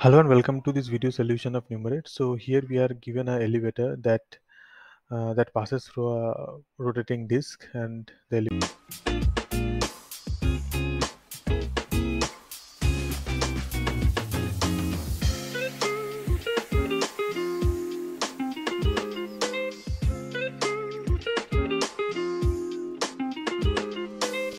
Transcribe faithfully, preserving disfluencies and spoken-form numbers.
Hello and welcome to this video solution of Numerade. So here we are given an elevator that uh, that passes through a rotating disc, and the ele-